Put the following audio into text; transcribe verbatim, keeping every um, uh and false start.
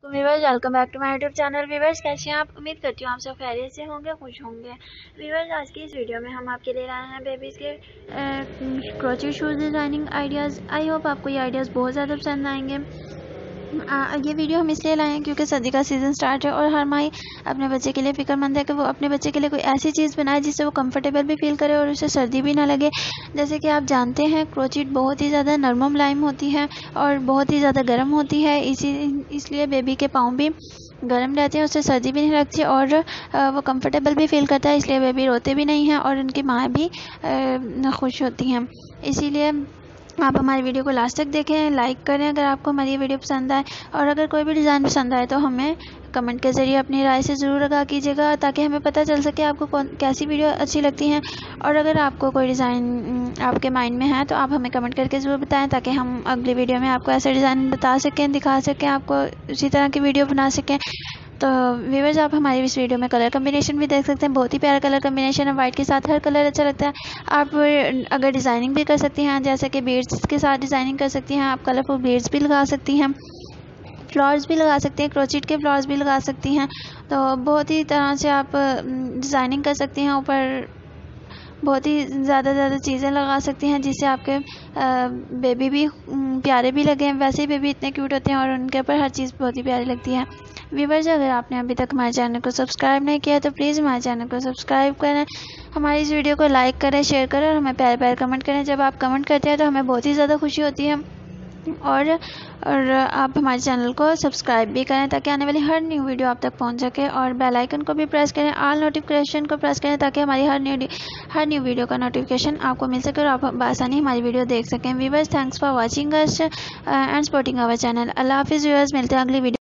Viewers, welcome back to my YouTube channel. Viewers, कैसे हैं आप? उम्मीद करती हूँ आप सब खैरियत से होंगे, खुश होंगे। व्यूवर्स, आज की इस वीडियो में हम आपके लिए लाए हैं बेबीज़ के crochet shoes designing ideas. I hope आपको ये आइडियाज़ बहुत ज़्यादा पसंद आएंगे। आ, ये वीडियो हम इसलिए लाए हैं क्योंकि सर्दी का सीज़न स्टार्ट है और हर माई अपने बच्चे के लिए फ़िक्रमंद है कि वो अपने बच्चे के लिए कोई ऐसी चीज़ बनाए जिससे वो कंफर्टेबल भी फील करे और उसे सर्दी भी ना लगे। जैसे कि आप जानते हैं, क्रोचेट बहुत ही ज़्यादा नरम मुलायम होती है और बहुत ही ज़्यादा गर्म होती है। इसी इसलिए बेबी के पाँव भी गर्म रहते हैं, उससे सर्दी भी नहीं लगती और वो कंफर्टेबल भी फील करता है। इसलिए बेबी रोते भी नहीं हैं और उनकी माँ भी खुश होती हैं। इसीलिए आप हमारी वीडियो को लास्ट तक देखें, लाइक करें अगर आपको हमारी वीडियो पसंद आए, और अगर कोई भी डिज़ाइन पसंद आए तो हमें कमेंट के ज़रिए अपनी राय से ज़रूर आगाह कीजिएगा, ताकि हमें पता चल सके आपको कौन कैसी वीडियो अच्छी लगती हैं। और अगर आपको कोई डिज़ाइन आपके माइंड में है तो आप हमें कमेंट करके ज़रूर बताएं, ताकि हम अगली वीडियो में आपको ऐसा डिज़ाइन बता सकें, दिखा सकें, आपको उसी तरह की वीडियो बना सकें। तो व्यूअर्स, आप हमारी इस वीडियो में कलर कम्बिनेशन भी देख सकते हैं। बहुत ही प्यारा कलर कम्बिनेशन है, वाइट के साथ हर कलर अच्छा लगता है। आप अगर डिज़ाइनिंग भी कर सकती हैं, जैसे कि बीड्स के साथ डिज़ाइनिंग कर सकती हैं, आप कलरफुल बीड्स भी लगा सकती हैं, फ्लावर्स भी लगा सकती हैं, क्रोचेट के फ्लावर्स भी लगा सकती हैं। तो बहुत ही तरह से आप डिज़ाइनिंग कर सकती हैं, ऊपर बहुत ही ज़्यादा ज़्यादा चीज़ें लगा सकती हैं जिससे आपके बेबी भी प्यारे भी लगें। वैसे ही बेबी इतने क्यूट होते हैं और उनके ऊपर हर चीज़ बहुत ही प्यारी लगती है। व्यूअर्स, अगर आपने अभी तक हमारे चैनल को सब्सक्राइब नहीं किया तो प्लीज़ हमारे चैनल को सब्सक्राइब करें, हमारी इस वीडियो को लाइक करें, शेयर करें और हमें प्यारे प्यारे कमेंट करें। जब आप कमेंट करते हैं तो हमें बहुत ही ज़्यादा खुशी होती है। और और आप हमारे चैनल को सब्सक्राइब भी करें ताकि आने वाली हर न्यू वीडियो आप तक पहुंच सके, और बेल आइकन को भी प्रेस करें, ऑल नोटिफिकेशन को प्रेस करें ताकि हमारी हर न्यू हर न्यू वीडियो का नोटिफिकेशन आपको मिल सके और आप आसानी हमारी वीडियो देख सकें। Viewers, thanks for watching us and supporting our channel. अल्लाह हाफिज़ व्यूअर्स, मिलते हैं अगली वीडियो।